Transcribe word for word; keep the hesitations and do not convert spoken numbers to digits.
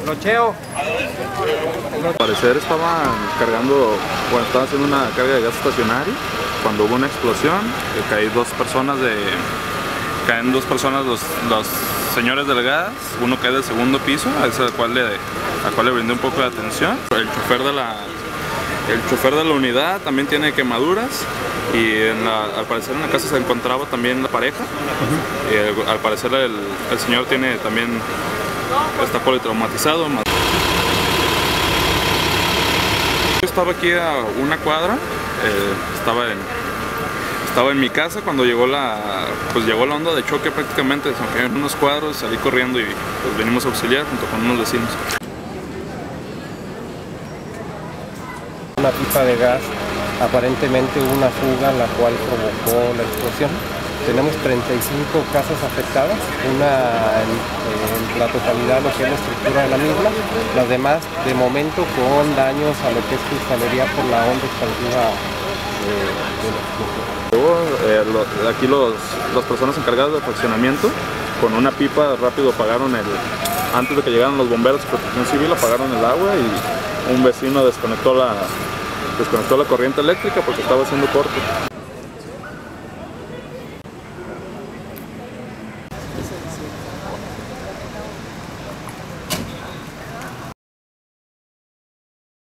Nocheo. Al parecer estaban cargando, bueno, estaban haciendo una carga de gas estacionario cuando hubo una explosión, que caen dos personas de, caen dos personas los, los señores del gas, uno cae del segundo piso, a ese al cual le, al cual le brindé un poco de atención. El chofer de la, el chofer de la unidad también tiene quemaduras y en la, al parecer en la casa se encontraba también la pareja. Uh-huh. Y el, al parecer el, el señor tiene también, está politraumatizado. Yo estaba aquí a una cuadra, eh, estaba, en, estaba en mi casa cuando llegó la, pues llegó la onda de choque prácticamente, se me cayeron unos cuadros, salí corriendo y pues venimos a auxiliar junto con unos vecinos. Una pipa de gas, aparentemente una fuga la cual provocó la explosión. Tenemos treinta y cinco casas afectadas, una en, en la totalidad lo que es la estructura de la misma, las demás de momento con daños a lo que es cristalería por la onda expansiva de, de la explosión. Eh, lo, aquí los, las personas encargadas de fraccionamiento con una pipa rápido apagaron el, antes de que llegaran los bomberos y protección civil, apagaron el agua y un vecino desconectó la, desconectó la corriente eléctrica porque estaba haciendo corte.